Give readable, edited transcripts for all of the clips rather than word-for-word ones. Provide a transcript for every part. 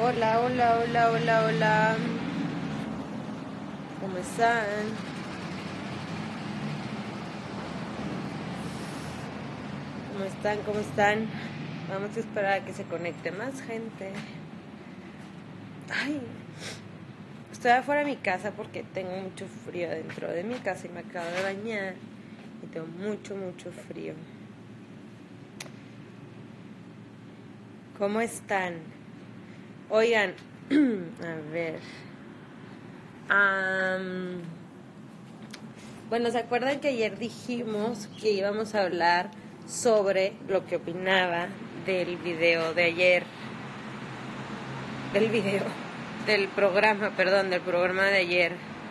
Hola, hola, hola, hola, hola. ¿Cómo están? ¿Cómo están? ¿Cómo están? Vamos a esperar a que se conecte más gente. Ay, estoy afuera de mi casa porque tengo mucho frío dentro de mi casa y me acabo de bañar y tengo mucho frío. ¿Cómo están? Oigan, a ver. Bueno, ¿se acuerdan que ayer dijimos que íbamos a hablar sobre lo que opinaba del video de ayer? Del programa de ayer.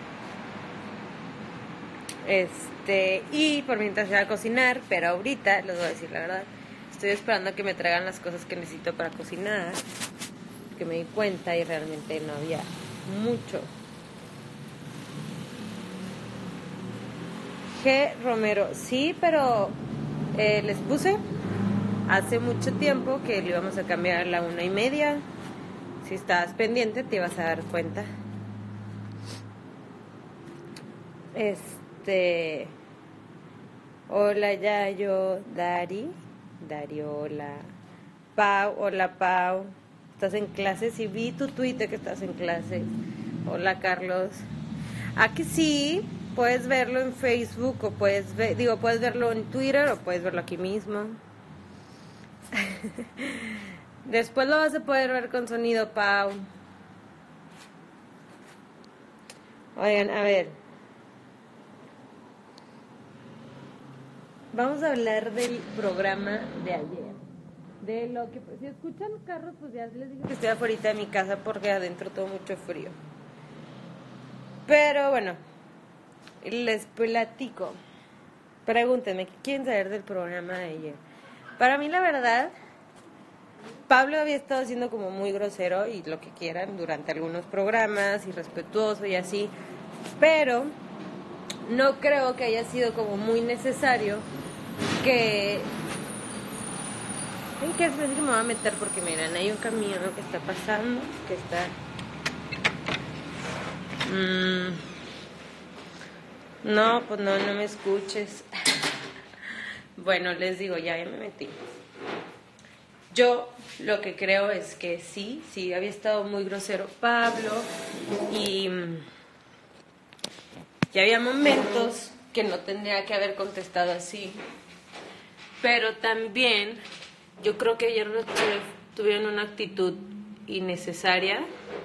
Y por mientras iba a cocinar, pero ahorita, les voy a decir la verdad, estoy esperando a que me traigan las cosas que necesito para cocinar, que me di cuenta y realmente no había mucho. G. Romero, sí, pero les puse hace mucho tiempo que lo íbamos a cambiar a la 1:30. Si estabas pendiente te ibas a dar cuenta. Hola Yayo, Dario, hola. Pau, hola Pau. ¿Estás en clases? Sí, vi tu Twitter que estás en clases. Hola Carlos. Que sí, puedes verlo en Facebook o puedes verlo en Twitter o puedes verlo aquí mismo. Después lo vas a poder ver con sonido, Pau. Oigan, a ver. Vamos a hablar del programa de ayer. De lo que, si escuchan carros, pues ya les dije que estoy afuera de mi casa porque adentro todo mucho frío. Pero bueno, les platico. Pregúntenme, ¿qué quieren saber del programa de ayer? Para mí, la verdad, Pablo había estado siendo como muy grosero y lo que quieran durante algunos programas, irrespetuoso y así, pero no creo que haya sido como muy necesario que... Ay, que me voy a meter porque miren, hay un camión que está pasando, que está... No, pues no me escuches. Bueno, les digo, ya me metí. Yo lo que creo es que sí había estado muy grosero Pablo y había momentos que no tendría que haber contestado así. Pero también yo creo que ayer los chefs tuvieron una actitud innecesaria.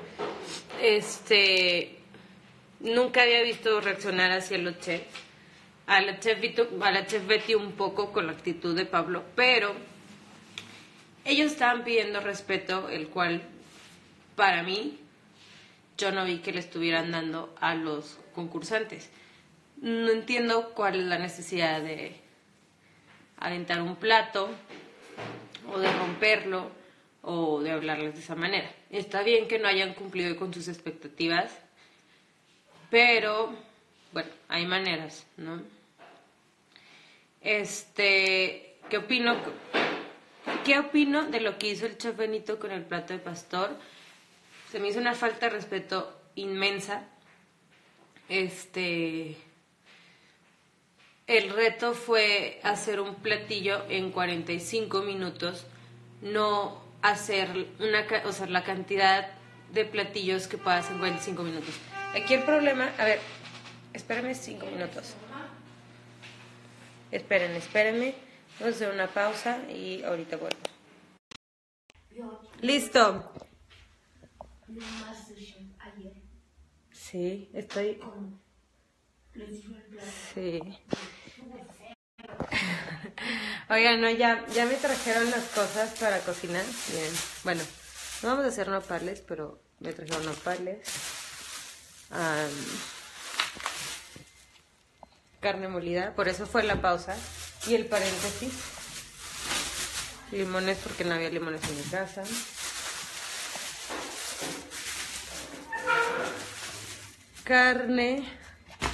Nunca había visto reaccionar hacia los chefs. A la chef Betty un poco con la actitud de Pablo, pero ellos estaban pidiendo respeto, el cual para mí yo no vi que le estuvieran dando a los concursantes. No entiendo cuál es la necesidad de aventar un plato o de romperlo o de hablarles de esa manera. Está bien que no hayan cumplido con sus expectativas, pero bueno, hay maneras, ¿no? ¿Qué opino de lo que hizo el chef Benito con el plato de pastor? Se me hizo una falta de respeto inmensa. El reto fue hacer un platillo en 45 minutos, no hacer la cantidad de platillos que puedas en 45 minutos. Aquí el problema, a ver, espérenme 5 minutos. Espérenme. Vamos a hacer una pausa y ahorita vuelvo. Listo. Sí, estoy... Sí. Oigan, no, ya me trajeron las cosas para cocinar. Bien. Bueno, no vamos a hacer nopales, pero me trajeron nopales. Carne molida, por eso fue la pausa. Y el paréntesis. Limones porque no había limones en mi casa. Carne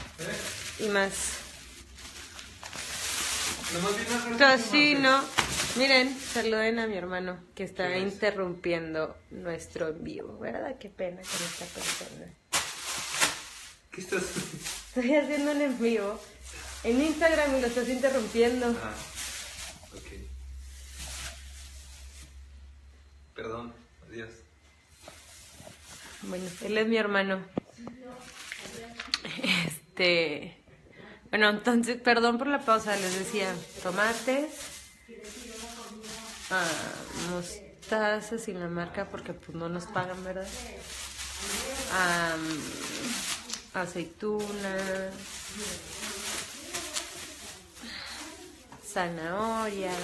y más. Tocino. Miren, saluden a mi hermano que está interrumpiendo nuestro en vivo. ¿Verdad? Qué pena con esta persona. ¿Qué estás haciendo? Estoy haciendo un en vivo en Instagram y lo estás interrumpiendo. Ah, ok. Perdón, adiós. Bueno, él es mi hermano. Bueno, entonces, perdón por la pausa, les decía, tomates, mostaza sin la marca porque pues no nos pagan, ¿verdad? Aceituna, zanahorias.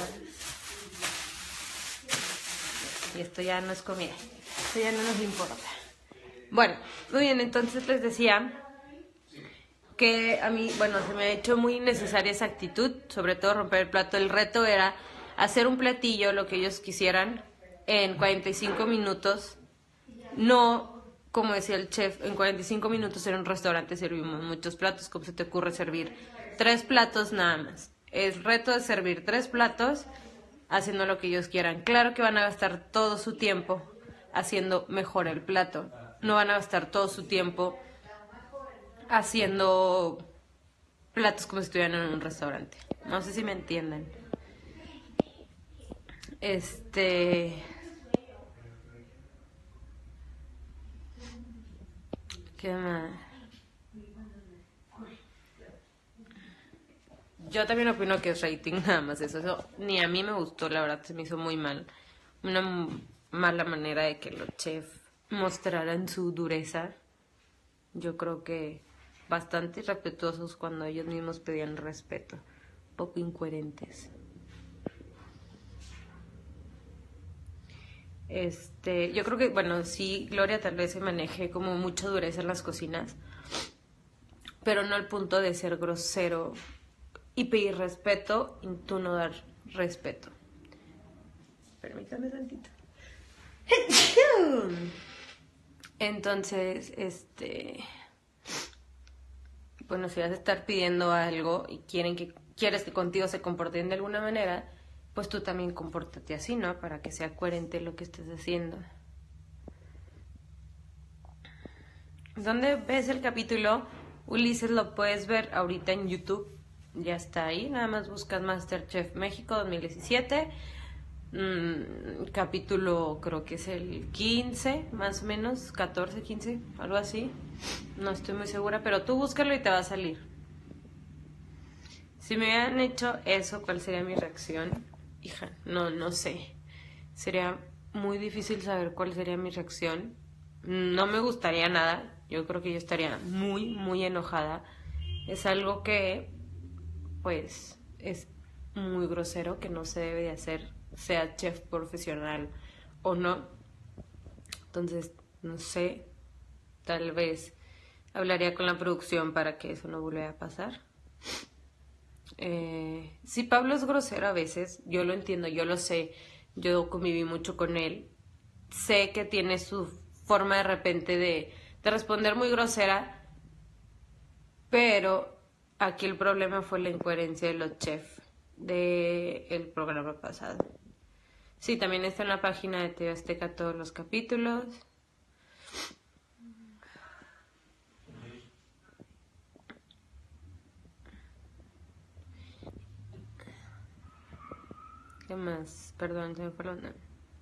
Y esto ya no es comida, esto ya no nos importa. Bueno, muy bien, entonces les decía que a mí, bueno, se me ha hecho muy necesaria esa actitud, sobre todo romper el plato. El reto era hacer un platillo, lo que ellos quisieran, en 45 minutos. No, como decía el chef, en 45 minutos en un restaurante servimos muchos platos. ¿Cómo se te ocurre servir 3 platos nada más? El reto es servir 3 platos haciendo lo que ellos quieran. Claro que van a gastar todo su tiempo haciendo mejor el plato. No van a gastar todo su tiempo haciendo platos como si estuvieran en un restaurante. No sé si me entienden. ¿Qué más? Yo también opino que es rating, nada más eso ni a mí me gustó, la verdad se me hizo muy mal. Una mala manera de que los chefs mostraran su dureza. Yo creo que bastante irrespetuosos cuando ellos mismos pedían respeto, poco incoherentes. Yo creo que, bueno, sí, Gloria tal vez se maneje como mucha dureza en las cocinas, pero no al punto de ser grosero y pedir respeto y tú no dar respeto. Permítame tantito. Entonces, bueno, si vas a estar pidiendo algo y quieres que contigo se comporten de alguna manera, pues tú también compórtate así, ¿no? Para que sea coherente lo que estés haciendo. ¿Dónde ves el capítulo? Ulises, lo puedes ver ahorita en YouTube. Ya está ahí, nada más buscas MasterChef México 2017. Capítulo creo que es el 15, más o menos, 14, 15, algo así. No estoy muy segura, pero tú búscalo y te va a salir. Si me hubieran hecho eso, ¿cuál sería mi reacción? Hija, no sé. Sería muy difícil saber cuál sería mi reacción. No me gustaría nada. Yo creo que yo estaría muy, muy enojada. Es algo que, pues, es muy grosero, que no se debe de hacer, sea chef profesional o no. Entonces, no sé, tal vez hablaría con la producción para que eso no vuelva a pasar. Sí, Pablo es grosero a veces, yo lo entiendo, yo lo sé, yo conviví mucho con él, sé que tiene su forma de repente de responder muy grosera, pero aquí el problema fue la incoherencia de los chefs del programa pasado. Sí, también está en la página de TV Azteca todos los capítulos. ¿Qué más? Perdón, se me fue la onda.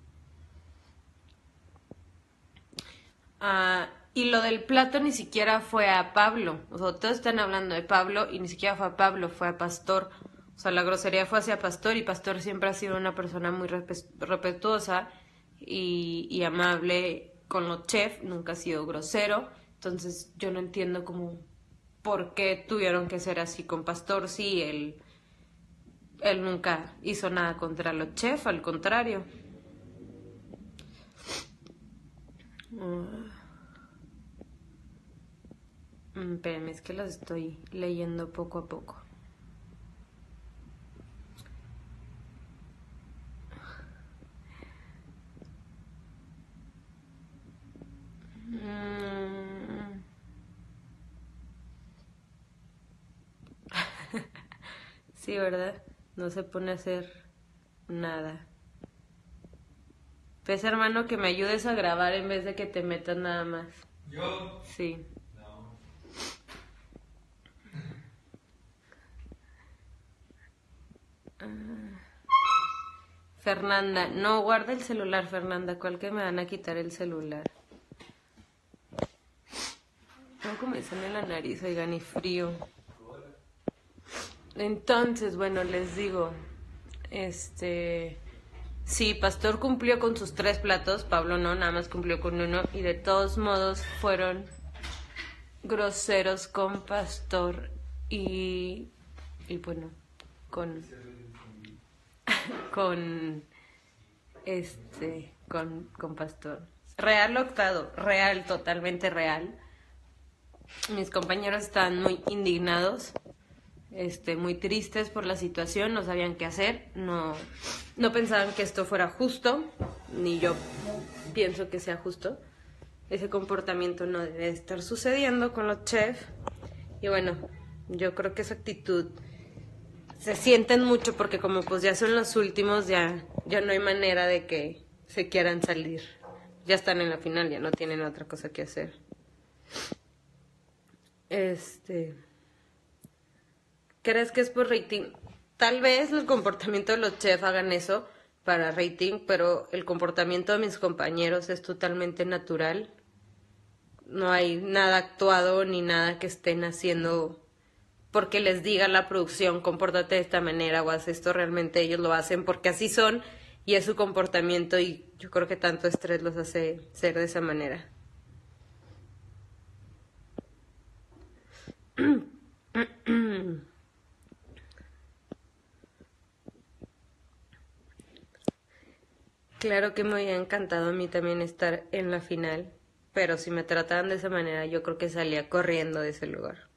Y lo del plato ni siquiera fue a Pablo. O sea, todos están hablando de Pablo y ni siquiera fue a Pablo, fue a Pastor. O sea, la grosería fue hacia Pastor y Pastor siempre ha sido una persona muy respetuosa y amable con los chefs, nunca ha sido grosero. Entonces yo no entiendo cómo, por qué tuvieron que ser así con Pastor. Sí, él nunca hizo nada contra los chefs, al contrario. Espérenme, es que los estoy leyendo poco a poco. Sí, ¿verdad? No se pone a hacer Nada. Pues hermano, que me ayudes a grabar en vez de que te metas nada más. ¿Yo? Sí. No. Fernanda, no, guarda el celular, Fernanda. ¿Cuál que me van a quitar el celular? Tengo comezón en la nariz, oigan, y frío. Entonces, bueno, les digo, sí, Pastor cumplió con sus 3 platos, Pablo no, nada más cumplió con 1, y de todos modos fueron groseros con Pastor y bueno, con con Pastor. Real octavo, real, totalmente real. Mis compañeros estaban muy indignados, muy tristes por la situación, no sabían qué hacer, no pensaban que esto fuera justo, ni yo pienso que sea justo. Ese comportamiento no debe estar sucediendo con los chefs. Y bueno, yo creo que esa actitud se sienten mucho porque como pues ya son los últimos, ya no hay manera de que se quieran salir. Ya están en la final, ya no tienen otra cosa que hacer. ¿Crees que es por rating? Tal vez el comportamiento de los chefs hagan eso para rating, pero el comportamiento de mis compañeros es totalmente natural. No hay nada actuado ni nada que estén haciendo porque les diga la producción, compórtate de esta manera o haz esto. Realmente ellos lo hacen porque así son y es su comportamiento, y yo creo que tanto estrés los hace ser de esa manera. Claro que me había encantado a mí también estar en la final, pero si me trataban de esa manera, yo creo que salía corriendo de ese lugar.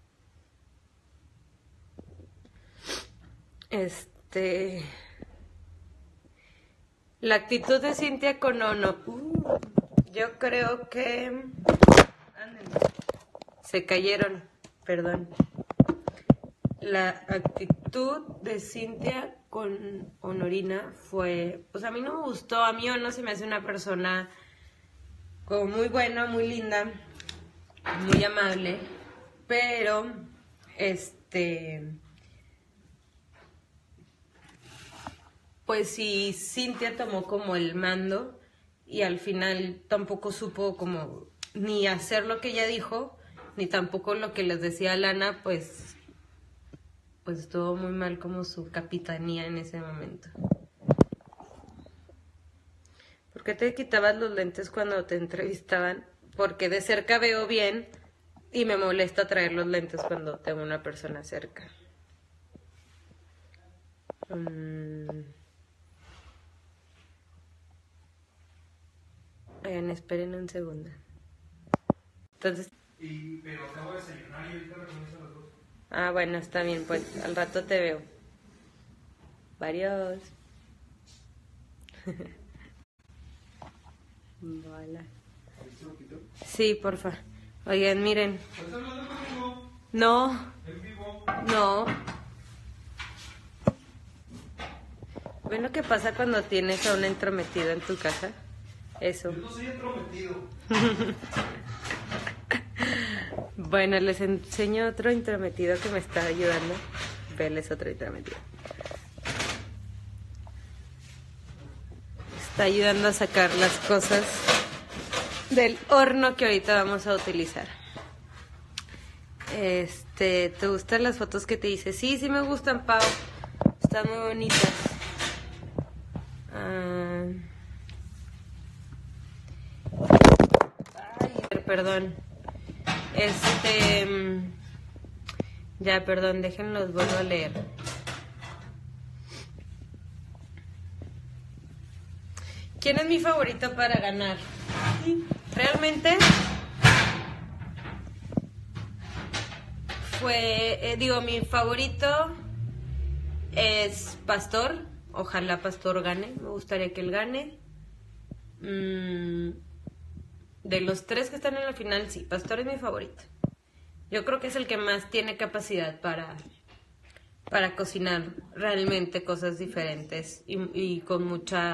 La actitud de Cintia con Ono. Yo creo que... Ándenme. Se cayeron, perdón. La actitud de Cintia con Honorina fue... Pues a mí no me gustó, a mí Ono se me hace una persona como muy buena, muy linda, muy amable, pero pues sí, Cintia tomó como el mando y al final tampoco supo como ni hacer lo que ella dijo, ni tampoco lo que les decía Lana, pues estuvo muy mal como su capitanía en ese momento. ¿Por qué te quitabas los lentes cuando te entrevistaban? Porque de cerca veo bien y me molesta traer los lentes cuando tengo una persona cerca. Oigan, esperen un segundo. Entonces... Pero acabo de desayunar y ahorita recomienzo las 2. Ah, bueno, está bien, pues al rato te veo. Varios. Hola. Sí, porfa. Oigan, miren. ¿Estás hablando conmigo? No. ¿En vivo? No. ¿Ven lo que pasa cuando tienes a un entrometido en tu casa? Eso. Yo no soy entrometido. Bueno, les enseño otro intrometido que me está ayudando. Verles otro intrometido. Está ayudando a sacar las cosas del horno que ahorita vamos a utilizar. ¿Te gustan las fotos que te hice? Sí, sí me gustan, Pau. Están muy bonitas. Ay, perdón. Ya, perdón, déjenlos, vuelvo a leer. ¿Quién es mi favorito para ganar? Realmente mi favorito es Pastor. Ojalá Pastor gane, me gustaría que él gane. De los 3 que están en la final, sí, Pastor es mi favorito. Yo creo que es el que más tiene capacidad para cocinar realmente cosas diferentes y con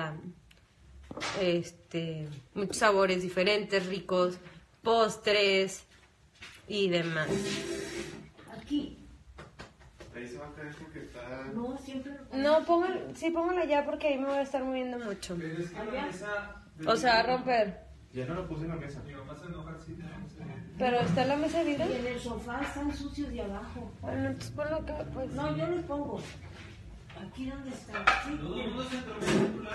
muchos sabores diferentes, ricos, postres y demás. Aquí. Ahí se va a caer porque está... No, siempre lo pongo. No, póngala ya porque ahí me voy a estar moviendo mucho. Pero es que la mesa. O sea, va a romper. Ya no lo puse en la mesa. Mi mamá se enoja si tenemos. Pero está en la mesa de Y vidrio. en el sofá están sucios de abajo. Bueno, entonces ponlo acá, pues. No, yo los pongo. Aquí donde está. Sí, Todo el bien. mundo se entró.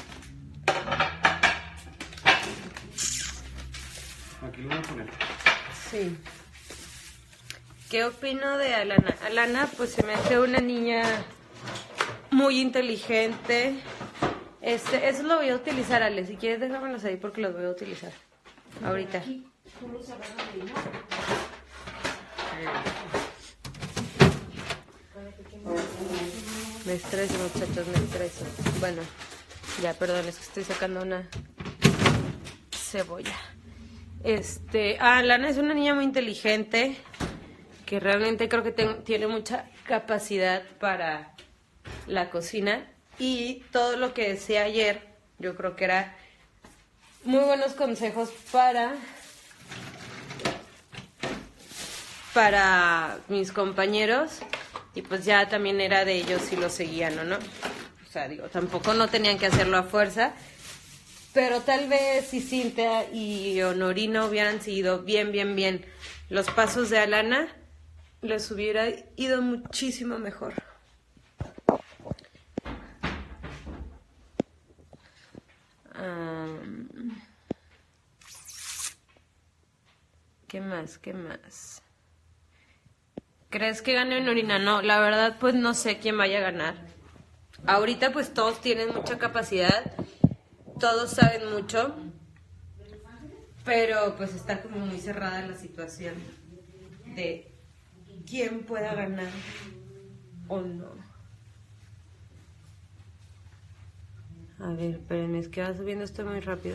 Aquí lo voy a poner. Sí. ¿Qué opino de Alana? Alana, pues se me hace una niña muy inteligente. Eso lo voy a utilizar, Ale. Si quieres, déjamelos ahí porque los voy a utilizar. Ahorita. Aquí tú los agarras de ahí, ¿no? Me estreso, muchachos, me estreso. Bueno, ya, perdón, es que estoy sacando una cebolla. Lana es una niña muy inteligente, que realmente creo que tiene mucha capacidad para la cocina. Y todo lo que decía ayer, yo creo que era muy buenos consejos para mis compañeros. Y pues ya también era de ellos si lo seguían o no. O sea, digo, tampoco no tenían que hacerlo a fuerza. Pero tal vez si Cintia y Honorina hubieran seguido bien los pasos de Alana, les hubiera ido muchísimo mejor. ¿Qué más? ¿Crees que gane Honorina? No, la verdad pues no sé quién vaya a ganar. Ahorita pues todos tienen mucha capacidad, todos saben mucho, pero pues está como muy cerrada la situación de quién pueda ganar o no. A ver, espérenme, es que va subiendo esto muy rápido.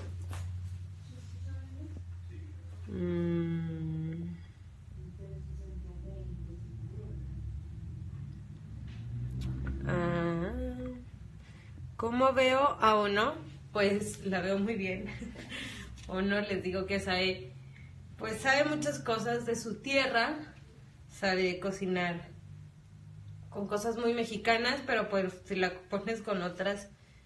¿Cómo veo a Ono? Pues la veo muy bien. Ono, les digo que sabe muchas cosas de su tierra, sabe cocinar con cosas muy mexicanas, pero pues si la pones con otros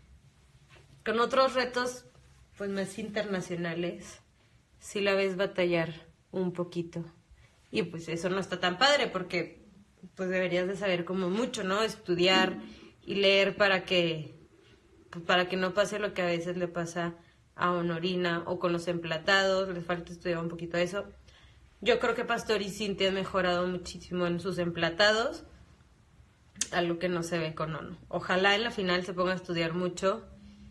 retos pues más internacionales, sí la ves batallar un poquito. Y pues eso no está tan padre porque pues deberías de saber como mucho, ¿no? Estudiar y leer para que no pase lo que a veces le pasa a Honorina o con los emplatados, les falta estudiar un poquito eso. Yo creo que Pastor y Cintia han mejorado muchísimo en sus emplatados, algo que no se ve con Ono. Ojalá en la final se ponga a estudiar mucho,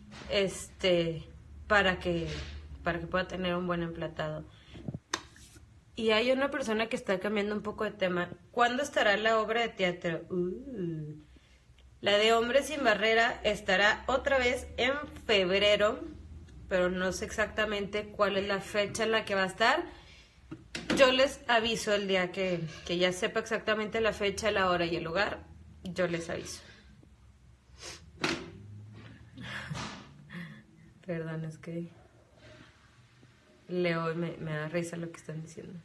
para que pueda tener un buen emplatado. Y hay una persona que está cambiando un poco de tema. ¿Cuándo estará la obra de teatro? La de Hombres sin Barrera estará otra vez en febrero, pero no sé exactamente cuál es la fecha en la que va a estar. Yo les aviso el día que ya sepa exactamente la fecha, la hora y el lugar. Yo les aviso. Perdón, es que leo y me da risa lo que están diciendo.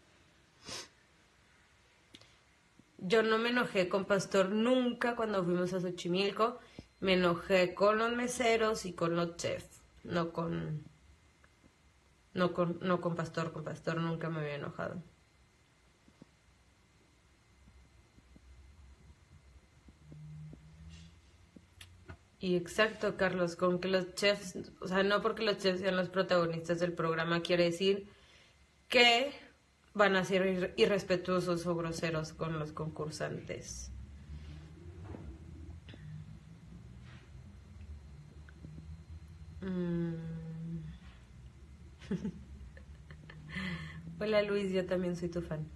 Yo no me enojé con Pastor nunca cuando fuimos a Xochimilco. Me enojé con los meseros y con los chefs, no con Pastor. Con Pastor nunca me había enojado. Y exacto, Carlos, con que los chefs, o sea, no porque los chefs sean los protagonistas del programa, quiere decir que van a ser irrespetuosos o groseros con los concursantes. Hola Luis, yo también soy tu fan.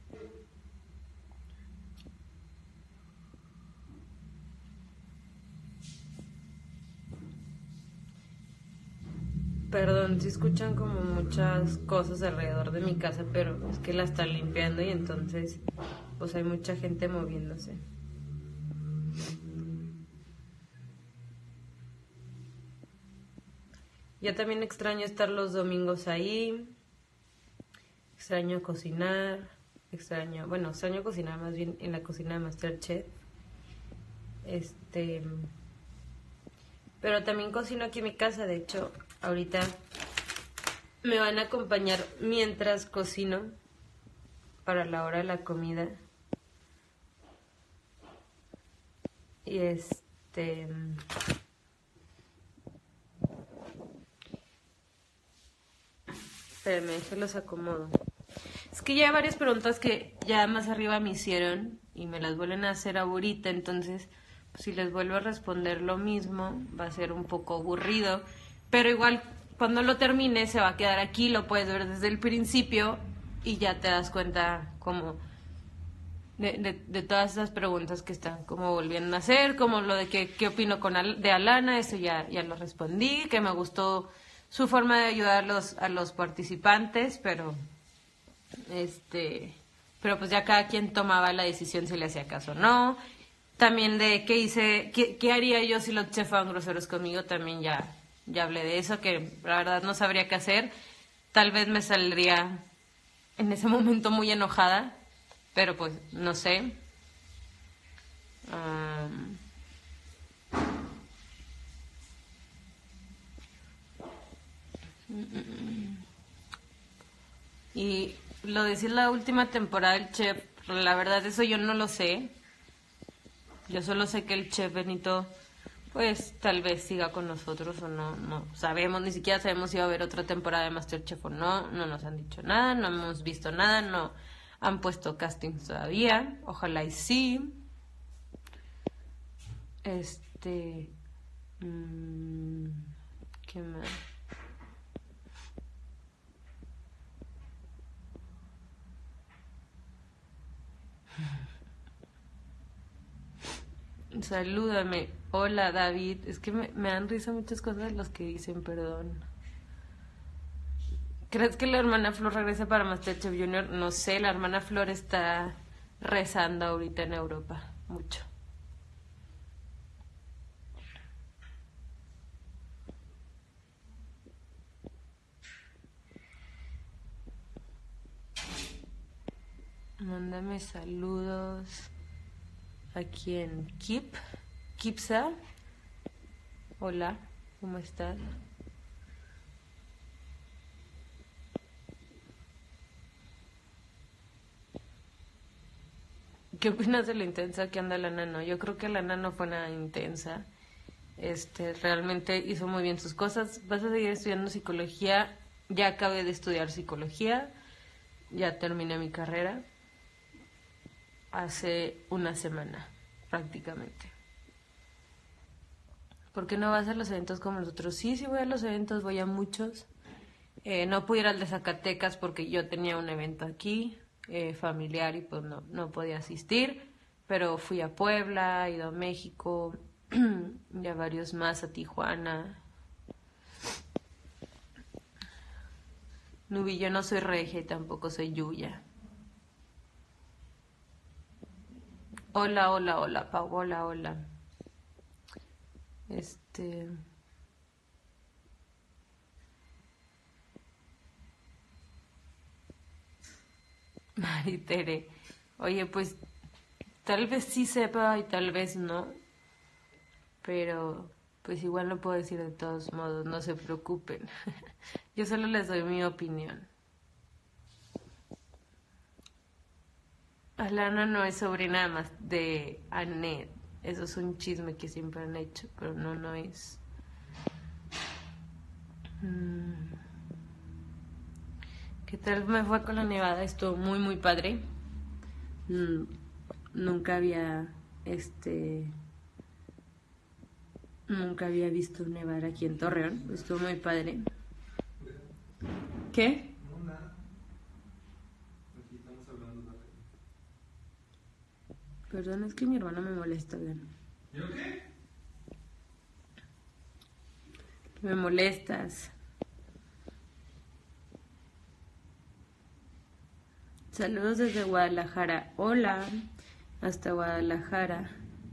Perdón, si escuchan como muchas cosas alrededor de mi casa, pero es que la están limpiando y entonces pues hay mucha gente moviéndose. Yo también extraño estar los domingos ahí, extraño cocinar, extraño cocinar más bien en la cocina de MasterChef. Pero también cocino aquí en mi casa, de hecho, ahorita me van a acompañar mientras cocino para la hora de la comida. Y espérenme, se los acomodo. Es que ya hay varias preguntas que ya más arriba me hicieron y me las vuelven a hacer ahorita, entonces pues, si les vuelvo a responder lo mismo va a ser un poco aburrido, pero igual cuando lo termine se va a quedar aquí, lo puedes ver desde el principio y ya te das cuenta como de todas esas preguntas que están como volviendo a hacer, como lo de qué opino de Alana, eso ya lo respondí, que me gustó su forma de ayudar a los participantes, pero pues ya cada quien tomaba la decisión si le hacía caso o no. También de qué haría yo si los chefs fueran groseros conmigo, también ya hablé de eso, que la verdad no sabría qué hacer. Tal vez me saldría en ese momento muy enojada, pero pues no sé. Y lo de si es la última temporada del chef, la verdad eso yo no lo sé. Yo solo sé que el chef Benito pues tal vez siga con nosotros o no sabemos, ni siquiera sabemos si va a haber otra temporada de MasterChef o no nos han dicho nada, no hemos visto nada, no han puesto castings todavía, ojalá y sí. ¿Qué más? Salúdame. Hola, David. Es que me dan risa muchas cosas de los que dicen, perdón. ¿Crees que la hermana Flor regrese para MasterChef Junior? No sé, la hermana Flor está rezando ahorita en Europa. Mucho. Mándame saludos. Aquí en Kipsa. Hola, ¿cómo estás? ¿Qué opinas de lo intensa que anda la Nano? Yo creo que la Nano fue nada intensa. Realmente hizo muy bien sus cosas. Vas a seguir estudiando psicología. Ya acabé de estudiar psicología. Ya terminé mi carrera. Hace una semana, prácticamente. ¿Por qué no vas a los eventos como nosotros? Sí voy a los eventos, voy a muchos. No pude ir al de Zacatecas porque yo tenía un evento aquí, familiar, y pues no podía asistir. Pero fui a Puebla, he ido a México, y a varios más, a Tijuana. Nubi, yo no soy regia y tampoco soy Yuya. Hola, Pau, hola. Maritere, oye, pues tal vez sí sepa y tal vez no, pero pues igual lo puedo decir de todos modos, no se preocupen. Yo solo les doy mi opinión. Alana no es sobrina más de Annette. Eso es un chisme que siempre han hecho, pero no es. ¿Qué tal me fue con la nevada? Estuvo muy padre. Nunca había visto nevar aquí en Torreón. Estuvo muy padre. ¿Qué? No, nada. Aquí estamos hablando de... Perdón, es que mi hermana me molesta, ¿verdad? ¿Yo qué? Me molestas. Saludos desde Guadalajara. Hola, hasta Guadalajara.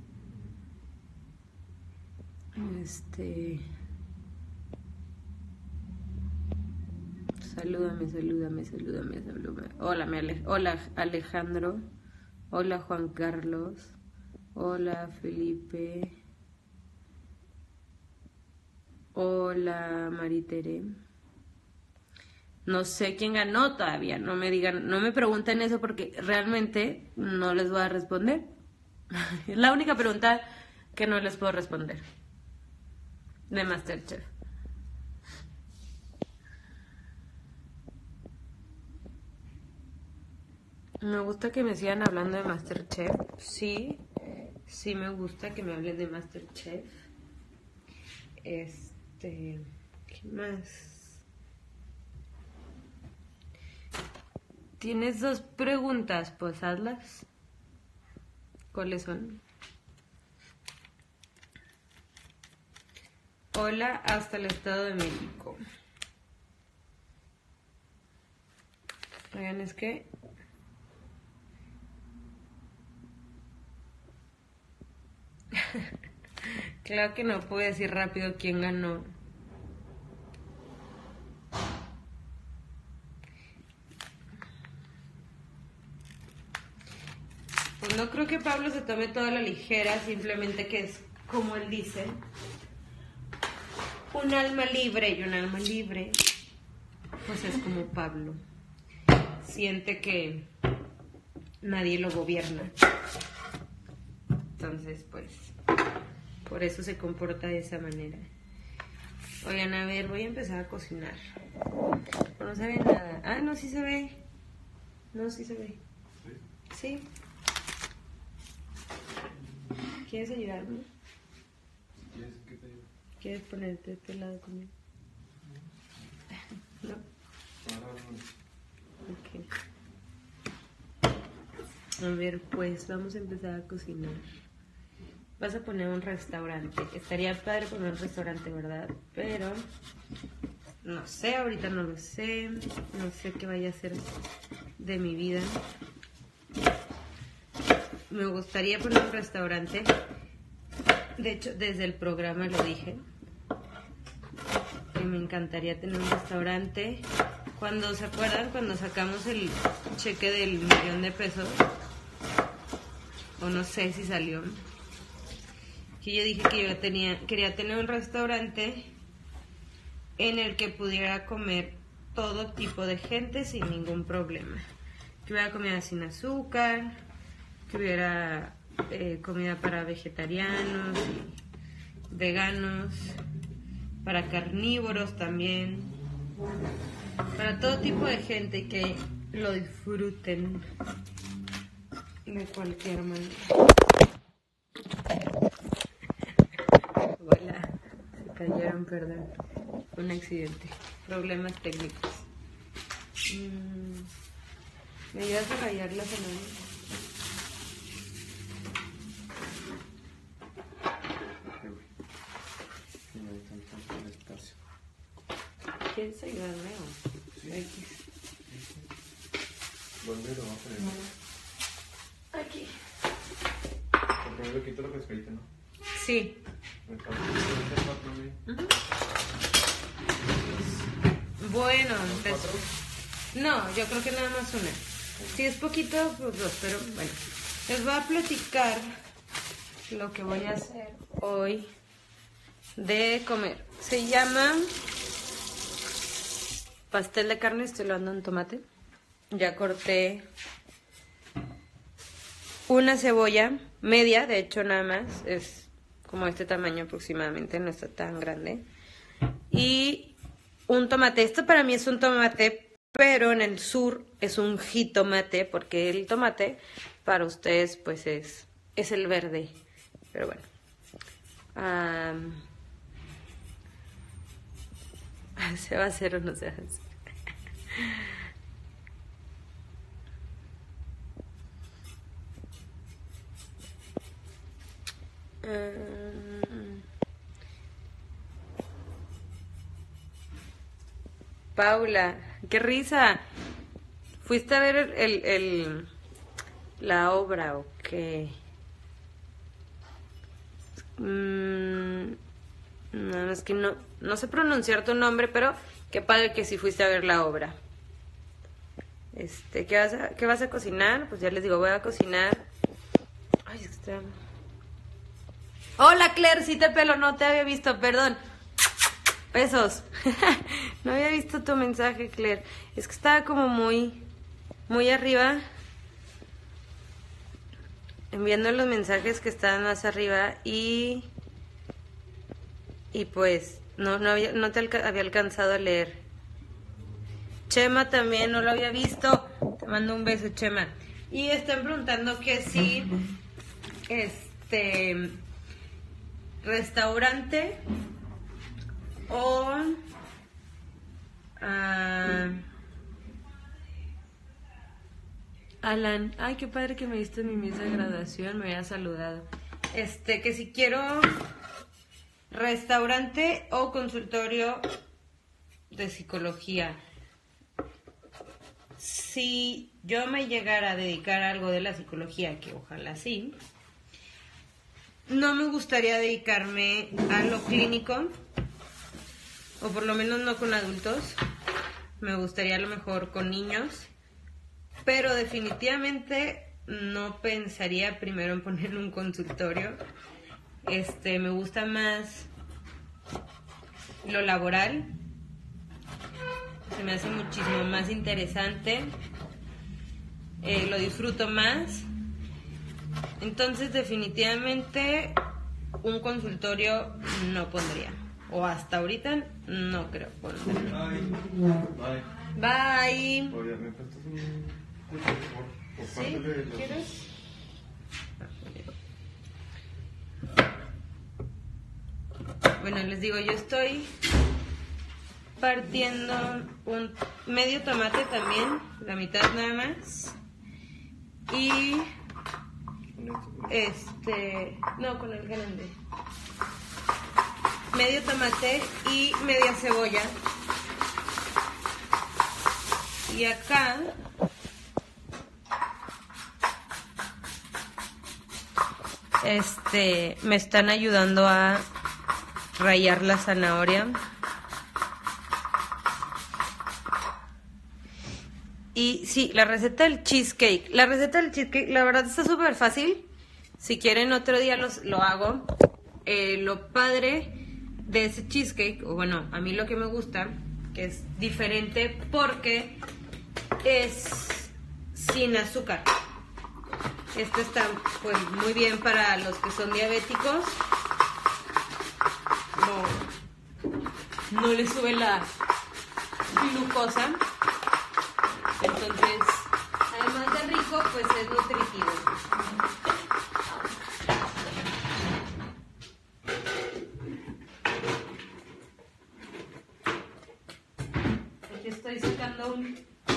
Salúdame. Hola Alejandro. Hola Juan Carlos. Hola Felipe. Hola Maritere. No sé quién ganó todavía, no me pregunten eso porque realmente no les voy a responder. Es la única pregunta que no les puedo responder de MasterChef. Me gusta que me sigan hablando de MasterChef. Sí me gusta que me hablen de MasterChef. ¿Qué más? Tienes 2 preguntas, pues hazlas. ¿Cuáles son? Hola, hasta el Estado de México. Oigan, es que... Claro que no puedo decir rápido quién ganó. Pues no creo que Pablo se tome todo a la ligera, simplemente que es como él dice, un alma libre, y un alma libre pues es como Pablo. Siente que nadie lo gobierna. Entonces, pues, por eso se comporta de esa manera. Oigan, a ver, voy a empezar a cocinar. No se ve nada. Ah, no, sí se ve. No, sí se ve. Sí. ¿Quieres ayudarme? ¿Quieres ponerte de este lado conmigo? ¿No? Ok. A ver, pues vamos a empezar a cocinar. Vas a poner un restaurante. Estaría padre poner un restaurante, ¿verdad? Pero no sé, ahorita no lo sé. No sé qué vaya a ser de mi vida. Me gustaría poner un restaurante. De hecho, desde el programa lo dije. Que me encantaría tener un restaurante. Cuando, ¿se acuerdan? Cuando sacamos el cheque del $1,000,000. O no sé si salió. Que yo dije que yo quería tener un restaurante en el que pudiera comer todo tipo de gente sin ningún problema. Que hubiera comida sin azúcar, que hubiera comida para vegetarianos y veganos, para carnívoros también, para todo tipo de gente que lo disfruten de cualquier manera. Hola, se cayeron, perdón, un accidente, problemas técnicos. ¿Me ayudas a rayar la zanahoria? ¿Quieres ayudarme o? Sí. ¿Dónde lo vamos a poner? Aquí. Primero quito la pescadita, ¿no? Sí. Bueno, no, yo creo que nada más una. Si es poquito, pues 2, pero bueno. Les voy a platicar lo que voy a hacer hoy de comer. Se llama pastel de carne, estoy lavando un tomate. Ya corté una cebolla media, de hecho nada más, es como este tamaño aproximadamente, no está tan grande. Y un tomate, esto para mí es un tomate, pero en el sur es un jitomate, porque el tomate para ustedes pues es el verde, pero bueno. ¿Se va a hacer o no se va a hacer? Paula, qué risa. ¿Fuiste a ver la obra o qué? No, es que no sé pronunciar tu nombre, pero qué padre que sí fuiste a ver la obra. ¿Qué vas a cocinar? Pues ya les digo, voy a cocinar. Ay, Hola, Claire, sí te pelo, no te había visto, perdón. Besos. No había visto tu mensaje, Claire. Es que estaba como muy arriba, enviando los mensajes que estaban más arriba y pues no te había alcanzado a leer. Chema también no lo había visto. Te mando un beso, Chema. Y están preguntando que si restaurante o Alan, ay, qué padre que me diste mi misa de graduación, me había saludado. Que si quiero restaurante o consultorio de psicología. Si yo me llegara a dedicar a algo de la psicología, que ojalá sí, no me gustaría dedicarme a lo clínico, o por lo menos no con adultos. Me gustaría a lo mejor con niños, pero definitivamente no pensaría primero en poner un consultorio. Me gusta más lo laboral. Se me hace muchísimo más interesante. Lo disfruto más. Entonces definitivamente un consultorio no pondría. O hasta ahorita no creo poner. Bye. Oye, ¿me prestas un por ¿Sí? parte de los... ¿Quieres? Bueno, les digo, yo estoy partiendo un medio tomate también, la mitad nada más. Y no, con el grande. Medio tomate y media cebolla. Y acá me están ayudando a rallar la zanahoria. Y sí, la receta del cheesecake. La receta del cheesecake, la verdad está súper fácil. Si quieren otro día lo hago. Lo padre de ese cheesecake, o bueno, a mí lo que me gusta, que es diferente porque es sin azúcar. Este está pues muy bien para los que son diabéticos. No le sube la glucosa. Entonces, además de rico, pues es nutritivo. Aquí estoy sacando un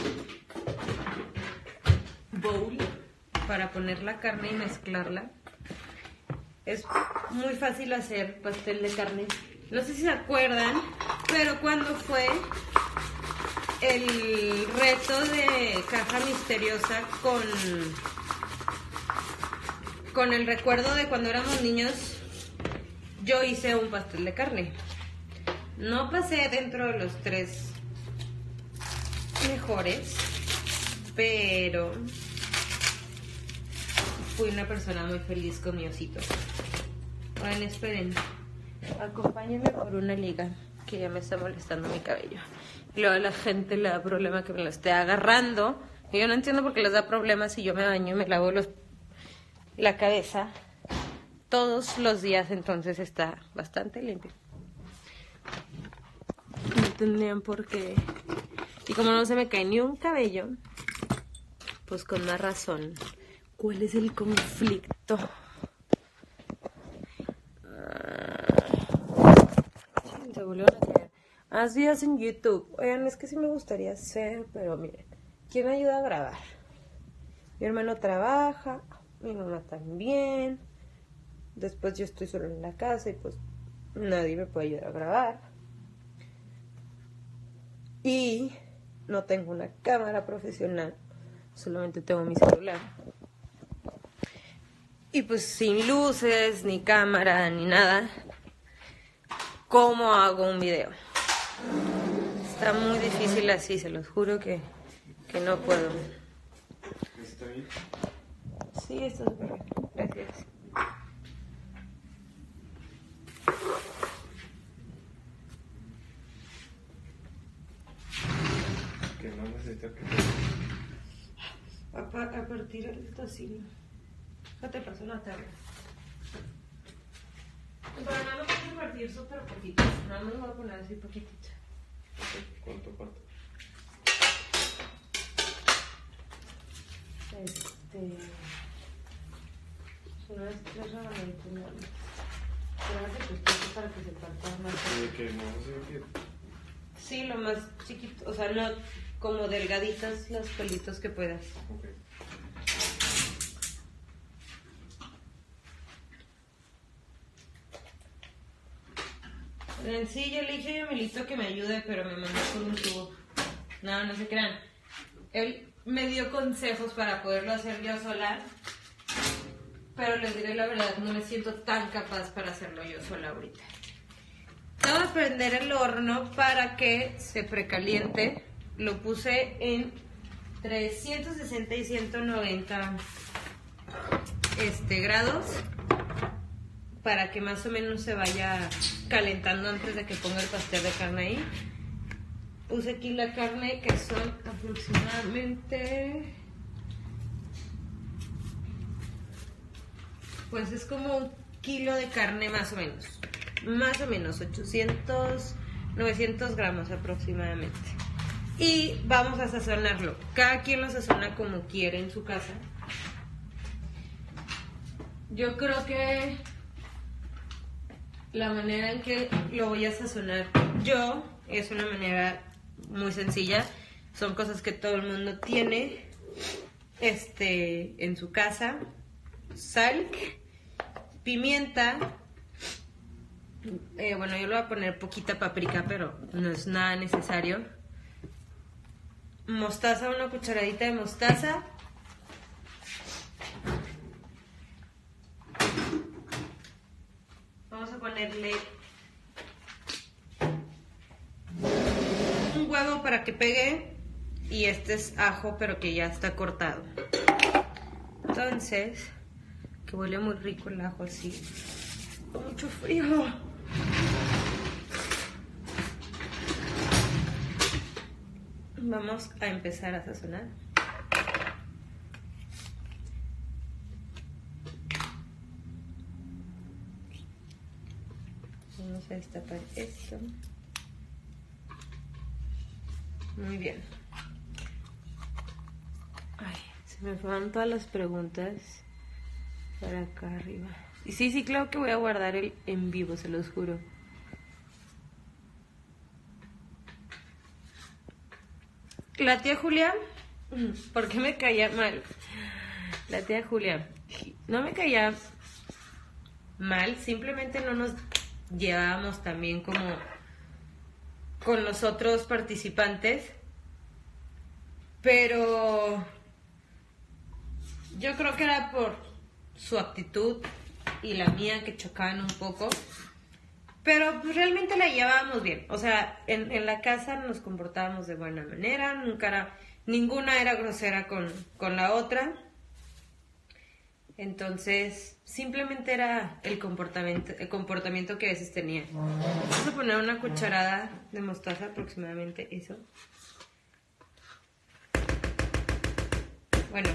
bowl para poner la carne y mezclarla. Es muy fácil hacer pastel de carne. No sé si se acuerdan, pero cuando fue el reto de caja misteriosa con el recuerdo de cuando éramos niños, yo hice un pastel de carne. No pasé dentro de los 3 mejores, pero fui una persona muy feliz con mi osito. Bueno, esperen, acompáñenme por una liga que ya me está molestando mi cabello. Y luego a la gente le da problema que me lo esté agarrando. Y yo no entiendo por qué les da problema si yo me baño y me lavo la cabeza todos los días, entonces está bastante limpio. No tendrían por qué. Y como no se me cae ni un cabello, pues con más razón. ¿Cuál es el conflicto? Se volvieron a caer. Haz videos en YouTube. Oigan, es que sí me gustaría hacer, pero miren, ¿quién me ayuda a grabar? Mi hermano trabaja, mi mamá también. Después yo estoy solo en la casa y pues nadie me puede ayudar a grabar. Y no tengo una cámara profesional solamente tengo mi celular. Y pues sin luces, ni cámara, ni nada, ¿cómo hago un video? Está muy difícil así, se los juro que no puedo. ¿Está bien? Sí, está súper bien. Gracias. Que no necesita que... A partir de esto sí. Ya te pasó una tabla. Pero nada más voy a partir súper poquito. Nada más voy a poner así poquitito. ¿Cuánto falta? Unas 3 rabanitos, ¿no? Pero hace pues para que se parta más. ¿De que no sé qué? Sí, lo más chiquito, o sea, no como delgaditas los pelitos que puedas. Ok. En sí, yo le dije a Melito que me ayude, pero me mandó con un tubo. No se crean. Él me dio consejos para poderlo hacer yo sola, pero les diré la verdad, no me siento tan capaz para hacerlo yo sola ahorita. Vamos a prender el horno para que se precaliente. Lo puse en 360 y 190 grados para que más o menos se vaya calentando antes de que ponga el pastel de carne ahí. Puse aquí la carne, que son aproximadamente, pues es como 1 kilo de carne más o menos 800, 900 gramos aproximadamente. Y vamos a sazonarlo. Cada quien lo sazona como quiere en su casa. Yo creo que la manera en que lo voy a sazonar yo es una manera muy sencilla. Son cosas que todo el mundo tiene en su casa. Sal, pimienta. Bueno, yo le voy a poner poquita paprika, pero no es nada necesario. Mostaza, una cucharadita de mostaza. Vamos a ponerle un huevo para que pegue. Y este es ajo, pero que ya está cortado. Entonces, que huele muy rico el ajo así. Con mucho frío. Vamos a empezar a sazonar. Vamos a destapar esto. Muy bien. Ay, se me fueron todas las preguntas para acá arriba. Y sí, claro que voy a guardar el en vivo, se los juro. La tía Julia, ¿por qué me caía mal? La tía Julia, no me caía mal, simplemente no nos llevábamos también como con los otros participantes, pero yo creo que era por su actitud y la mía que chocaban un poco. Pero pues realmente la llevábamos bien. O sea, en la casa nos comportábamos de buena manera. Ninguna era grosera con la otra. Entonces, simplemente era el comportamiento que a veces tenía. Vamos a poner una cucharada de mostaza, aproximadamente eso. Bueno,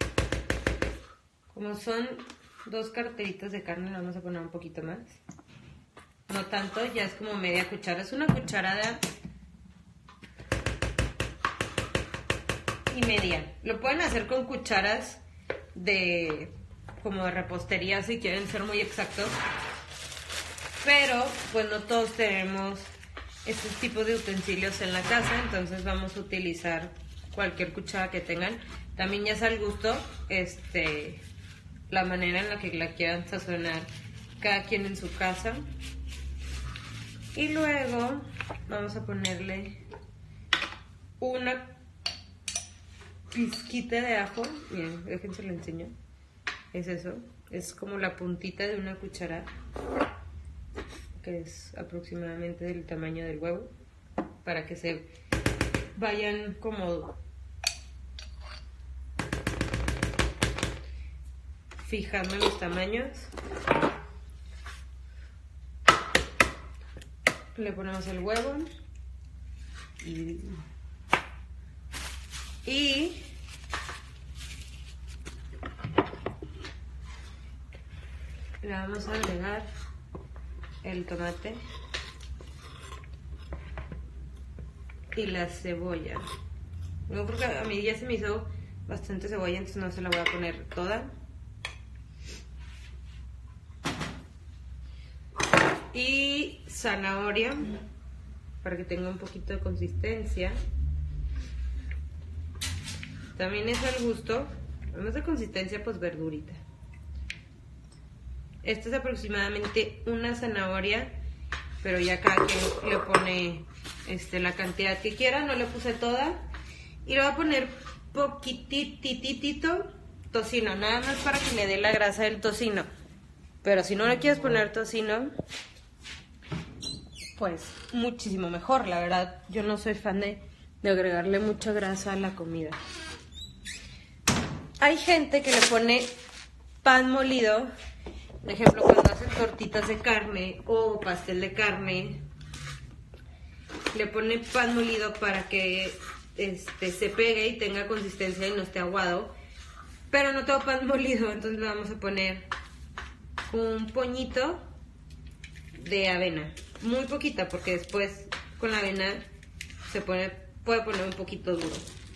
como son 2 carteritas de carne, le vamos a poner un poquito más. No tanto, ya es como media cuchara. Es una cucharada y media. Lo pueden hacer con cucharas como de repostería si quieren ser muy exactos. Pero pues no todos tenemos estos tipos de utensilios en la casa, entonces vamos a utilizar cualquier cuchara que tengan. También ya es al gusto, la manera en la que la quieran sazonar cada quien en su casa. Y luego vamos a ponerle una pizquita de ajo. Miren, déjense lo enseño. Es eso. Es como la puntita de una cuchara, que es aproximadamente del tamaño del huevo, para que se vayan como fijando en los tamaños. Le ponemos el huevo y le vamos a agregar el tomate y la cebolla. Yo creo que a mí ya se me hizo bastante cebolla, entonces no se la voy a poner toda. Y zanahoria para que tenga un poquito de consistencia. También es al gusto, además de consistencia, pues verdurita. Esta es aproximadamente una zanahoria, pero ya cada quien le pone la cantidad que quiera. No le puse toda. Y le voy a poner poquititito tocino, nada más para que le dé la grasa del tocino. Pero si no le quieres poner tocino, pues muchísimo mejor. La verdad, yo no soy fan de agregarle mucha grasa a la comida. Hay gente que le pone pan molido, por ejemplo, cuando hacen tortitas de carne o pastel de carne, le pone pan molido para que se pegue y tenga consistencia y no esté aguado. Pero no tengo pan molido, entonces le vamos a poner un poñito de avena, muy poquita, porque después con la avena se puede poner un poquito duro.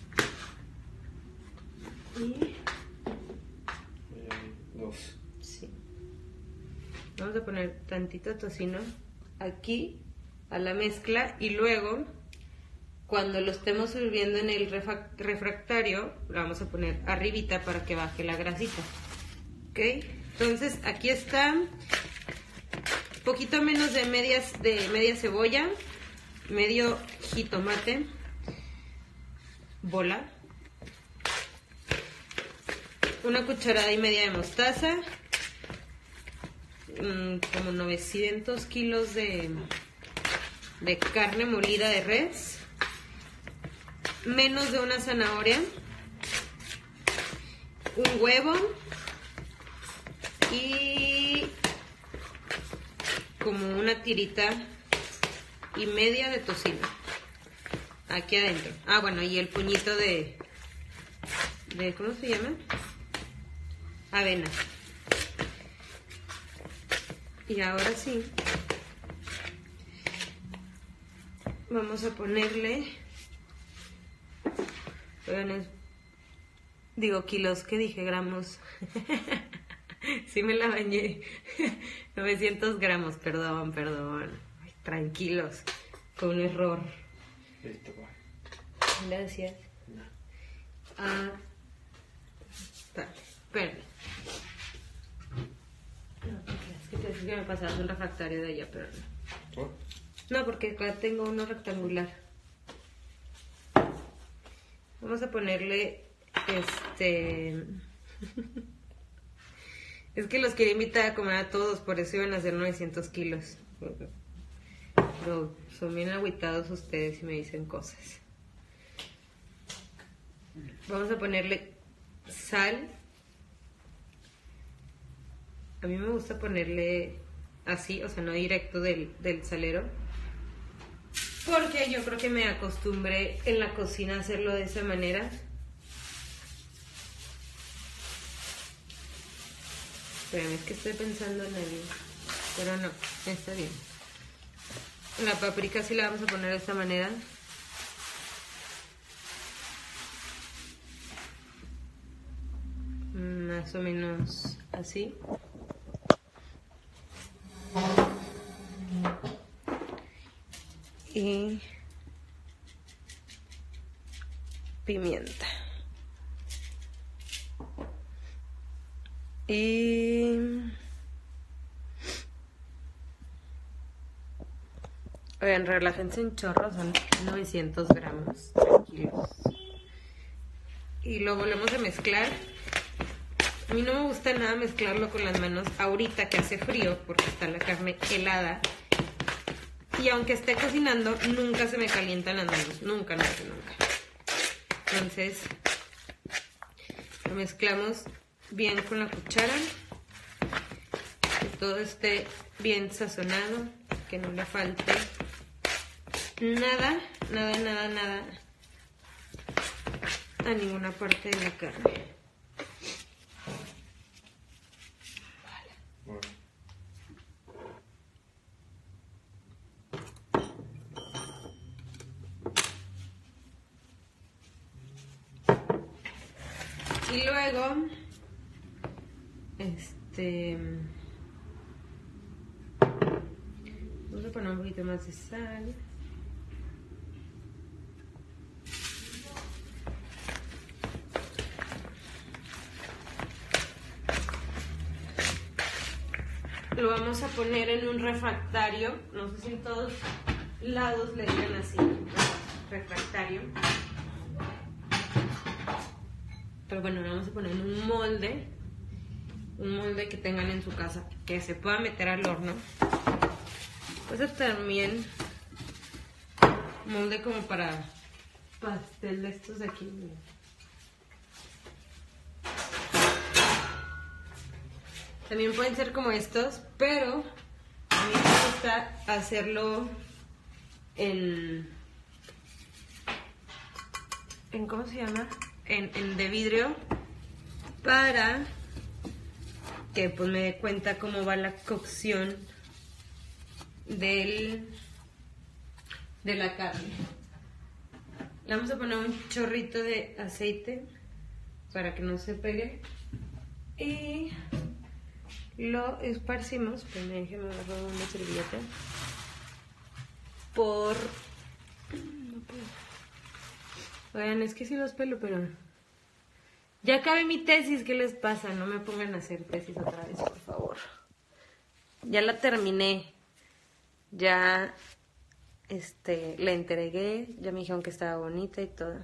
Y dos. sí. Vamos a poner tantito tocino aquí a la mezcla y luego cuando lo estemos sirviendo en el refractario lo vamos a poner arribita para que baje la grasita. ¿Ok? Entonces aquí está poquito menos de media cebolla, medio jitomate, bola, una cucharada y media de mostaza, como 900 kilos de carne molida de res, menos de una zanahoria, un huevo y como una tirita y media de tocino aquí adentro. Ah, bueno, y el puñito de ¿cómo se llama? Avena. Y ahora sí vamos a ponerle, digo kilos, ¿qué dije? Gramos. Sí me la bañé. 900 gramos, perdón. Ay, tranquilos, fue un error. Listo, va. Gracias. No. Ah, vale, espérame. Es que te decía que me pasabas un refractario de allá, pero no. ¿Oh? No, porque acá tengo uno rectangular. Vamos a ponerle Es que los quería invitar a comer a todos, por eso iban a hacer 900 kilos. Pero son bien agüitados ustedes y me dicen cosas. Vamos a ponerle sal. A mí me gusta ponerle así, o sea, no directo del salero. Porque yo creo que me acostumbré en la cocina a hacerlo de esa manera. Espérame, es que estoy pensando en algo. Pero no, está bien. La paprika sí la vamos a poner de esta manera. Más o menos así. Y pimienta. Y oigan, relájense un chorro, son 900 gramos, tranquilos. y lo volvemos a mezclar. A mí no me gusta nada mezclarlo con las manos ahorita que hace frío porque está la carne helada. Y aunque esté cocinando, nunca se me calientan las manos. Nunca. Entonces, lo mezclamos bien con la cuchara. Que todo esté bien sazonado. Que no le falte nada a ninguna parte de la carne. Bueno. Y luego, vamos a poner un poquito más de sal. Lo vamos a poner en un refractario. No sé si en todos lados le digan así, refractario. Pero bueno, lo vamos a poner en un molde que tengan en su casa, que se pueda meter al horno. Pues también molde como para pastel de estos de aquí. También pueden ser como estos, pero a mí me gusta hacerlo en ¿cómo se llama? En de vidrio, para que pues me dé cuenta cómo va la cocción de la carne. Le vamos a poner un chorrito de aceite para que no se pegue y lo esparcimos. Pues déjenme agarrar una servilleta por... No puedo. Oigan, es que sí los pelo, pero... Ya acabé mi tesis, ¿qué les pasa? No me pongan a hacer tesis otra vez, por favor. Ya la terminé. Ya, la entregué. Ya me dijeron que estaba bonita y todo.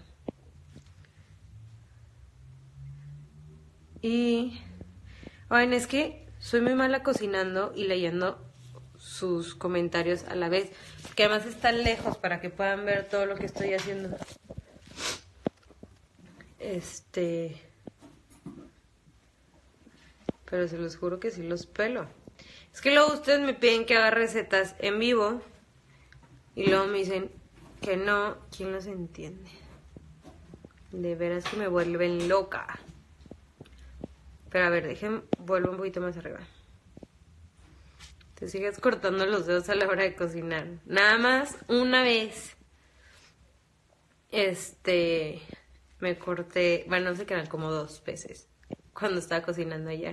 Y... Oigan, es que soy muy mala cocinando y leyendo sus comentarios a la vez. Que además están lejos para que puedan ver todo lo que estoy haciendo. Pero se los juro que sí los pelo. Es que luego ustedes me piden que haga recetas en vivo y luego me dicen que no. ¿Quién los entiende? De veras que me vuelven loca. Pero a ver, vuelvo un poquito más arriba. Te sigues cortando los dedos a la hora de cocinar. Nada más una vez. Me corté, bueno, no sé qué eran, como 2 veces cuando estaba cocinando allá.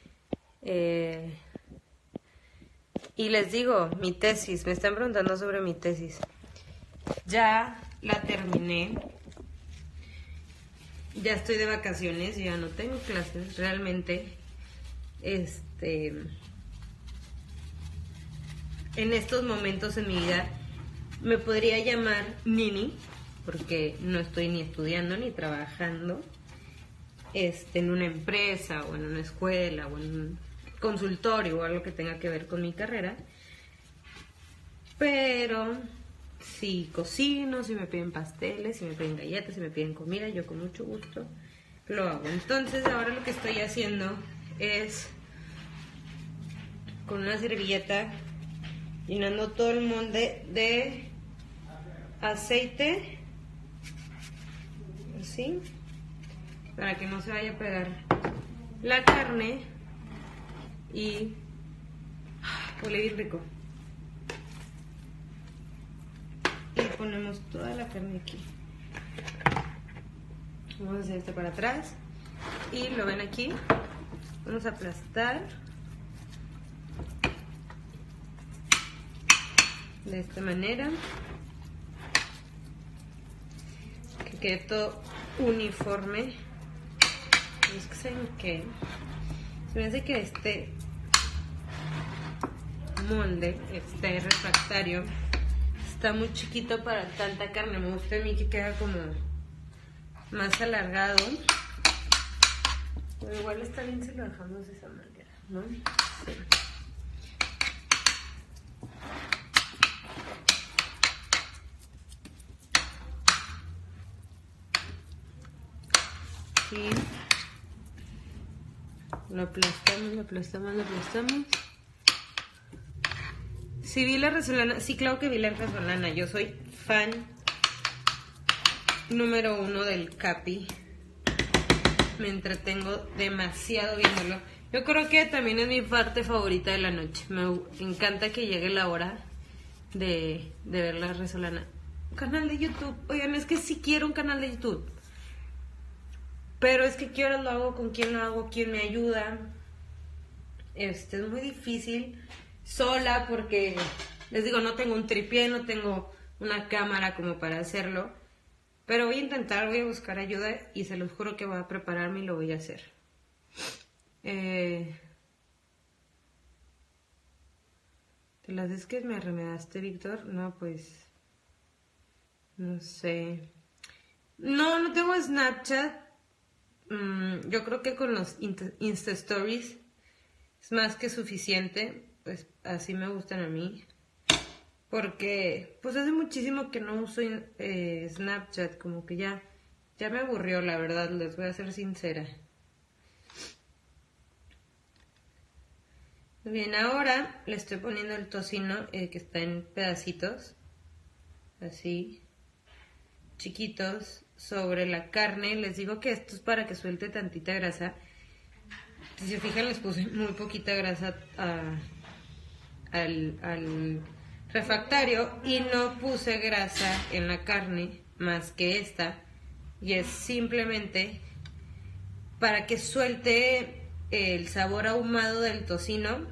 Y les digo, mi tesis, me están preguntando sobre mi tesis. Ya la terminé. Ya estoy de vacaciones, ya no tengo clases realmente. En estos momentos en mi vida me podría llamar Nini, porque no estoy ni estudiando ni trabajando en una empresa o en una escuela o en un consultorio o algo que tenga que ver con mi carrera. Pero si cocino, si me piden pasteles, si me piden galletas, si me piden comida, yo con mucho gusto lo hago. Entonces ahora lo que estoy haciendo es con una servilleta llenando todo el molde de aceite, así, para que no se vaya a pegar la carne y huele bien rico. Y ponemos toda la carne aquí. Vamos a hacer esto para atrás y lo ven aquí. Vamos a aplastar de esta manera, que quede todo uniforme. Es que saben que se me hace que este molde, este refractario, está muy chiquito para tanta carne. Me gusta a mí que queda como más alargado. Pero igual está bien si lo dejamos de esa manera, ¿no? Sí. Sí. Lo aplastamos, lo aplastamos, lo aplastamos. Sí vi la resolana, sí, claro que vi la resolana. Yo soy fan número 1 del Capi. Me entretengo demasiado viéndolo. Yo creo que también es mi parte favorita de la noche. Me encanta que llegue la hora de ver la resolana. Canal de YouTube. Oigan, es que sí quiero un canal de YouTube. Pero es que qué horas lo hago, con quién lo hago, quién me ayuda. Es muy difícil sola porque, les digo, no tengo un tripié, no tengo una cámara como para hacerlo. Pero voy a intentar, voy a buscar ayuda y se los juro que voy a prepararme y lo voy a hacer. ¿Te las es que me arremedaste, Víctor? No, pues... No sé. No tengo Snapchat. Yo creo que con los Insta Stories es más que suficiente. Pues así me gustan a mí. Porque pues hace muchísimo que no uso Snapchat. Como que ya me aburrió, la verdad. Les voy a ser sincera. Bien, ahora le estoy poniendo el tocino que está en pedacitos. Así. Chiquitos. Sobre la carne. Les digo que esto es para que suelte tantita grasa. Si se fijan, les puse muy poquita grasa al refractario y no puse grasa en la carne más que esta, y es simplemente para que suelte el sabor ahumado del tocino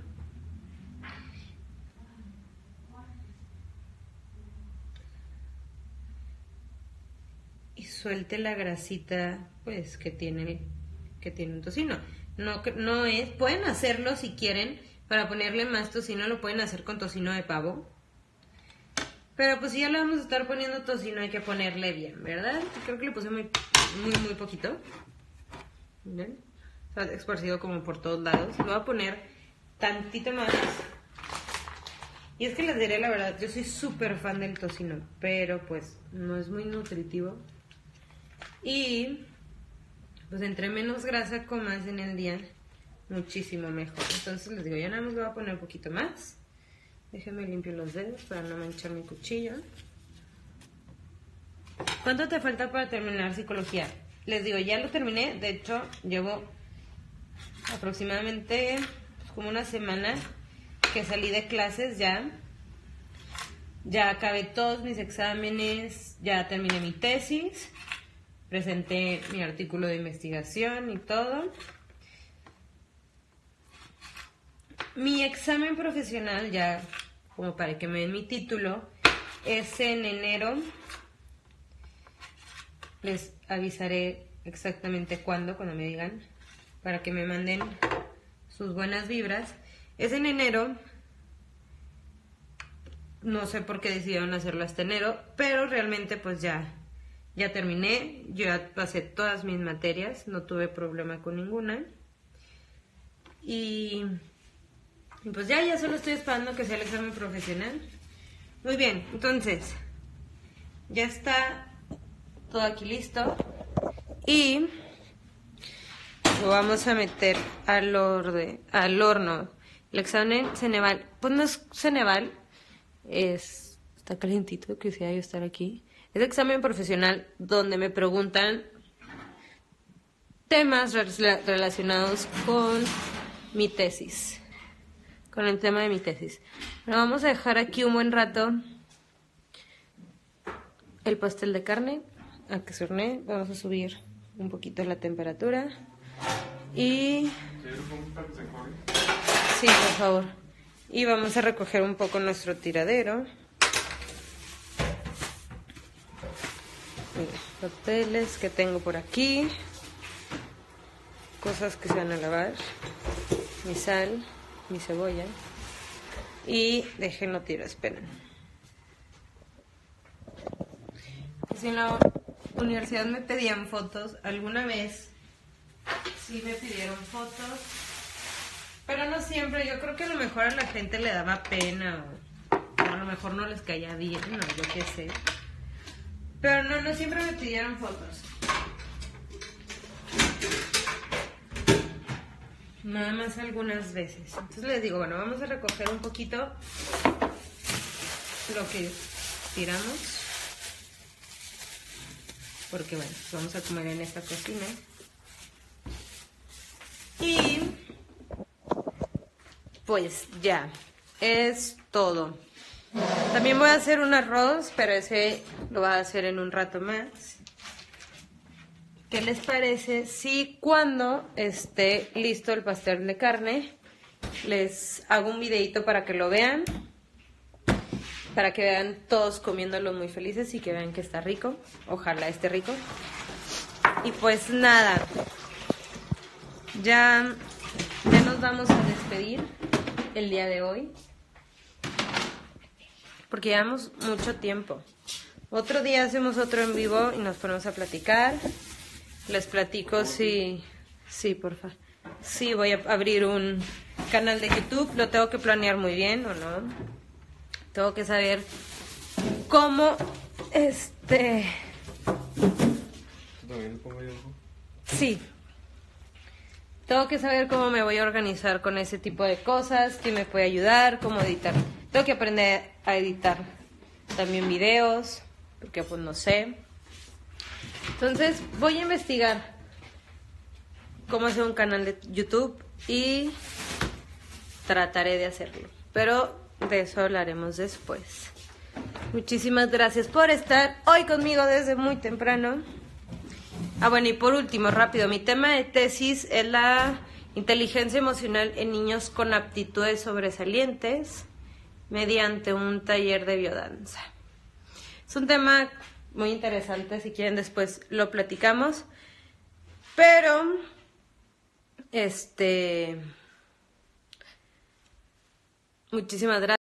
y suelte la grasita pues que tiene el tocino. No es, pueden hacerlo si quieren para ponerle más tocino, lo pueden hacer con tocino de pavo. Pero pues si ya le vamos a estar poniendo tocino hay que ponerle bien, ¿verdad? Creo que le puse muy poquito. ¿Ven? O sea, esparcido como por todos lados. Lo voy a poner tantito más. Y es que les diré la verdad, yo soy súper fan del tocino, pero pues no es muy nutritivo. Y pues entre menos grasa comas en el día, muchísimo mejor. Entonces les digo, ya nada más le voy a poner un poquito más. Déjenme limpio los dedos para no manchar mi cuchillo. ¿Cuánto te falta para terminar psicología? Les digo, ya lo terminé. De hecho, llevo aproximadamente pues, como una semana que salí de clases ya. Ya acabé todos mis exámenes, ya terminé mi tesis, presenté mi artículo de investigación y todo. Mi examen profesional, ya como para que me den mi título, es en enero. Les avisaré exactamente cuándo, cuando me digan, para que me manden sus buenas vibras. Es en enero. No sé por qué decidieron hacerlo hasta enero, pero realmente pues ya terminé. Yo ya pasé todas mis materias, no tuve problema con ninguna. Y pues ya solo estoy esperando que sea el examen profesional. Muy bien, entonces ya está todo aquí listo. Y lo vamos a meter al horno. El examen Ceneval, pues no es Ceneval, está calientito, quisiera yo estar aquí. Es examen profesional donde me preguntan temas relacionados con mi tesis. Con el tema de mi tesis. Pero vamos a dejar aquí un buen rato el pastel de carne a que se hornee. Vamos a subir un poquito la temperatura. Y... sí, por favor. Y vamos a recoger un poco nuestro tiradero. Mira, papeles que tengo por aquí. Cosas que se van a lavar. Mi sal. Mi cebolla y déjenlo tirar, esperen. Si en la universidad me pedían fotos. Alguna vez sí me pidieron fotos, pero no siempre. Yo creo que a lo mejor a la gente le daba pena o a lo mejor no les caía bien, no, yo qué sé. Pero no siempre me pidieron fotos. Nada más algunas veces. Entonces les digo, bueno, vamos a recoger un poquito lo que tiramos. Porque bueno, vamos a comer en esta cocina. Y pues ya, es todo. También voy a hacer un arroz, pero ese lo voy a hacer en un rato más. ¿Qué les parece si cuando esté listo el pastel de carne les hago un videito para que lo vean? Para que vean todos comiéndolo muy felices y que vean que está rico. Ojalá esté rico. Y pues nada, ya nos vamos a despedir el día de hoy. Porque llevamos mucho tiempo. Otro día hacemos otro en vivo y nos ponemos a platicar. Les platico si... Sí, porfa. Sí, voy a abrir un canal de YouTube. Lo tengo que planear muy bien, ¿o no? Tengo que saber cómo, ¿También le pongo yo algo? Sí. Tengo que saber cómo me voy a organizar con ese tipo de cosas, quién me puede ayudar, cómo editar. Tengo que aprender a editar también videos, porque pues no sé. Entonces voy a investigar cómo hacer un canal de YouTube y trataré de hacerlo. Pero de eso hablaremos después. Muchísimas gracias por estar hoy conmigo desde muy temprano. Ah, bueno, y por último, rápido, mi tema de tesis es la inteligencia emocional en niños con aptitudes sobresalientes mediante un taller de biodanza. Es un tema muy interesante, si quieren después lo platicamos, pero muchísimas gracias.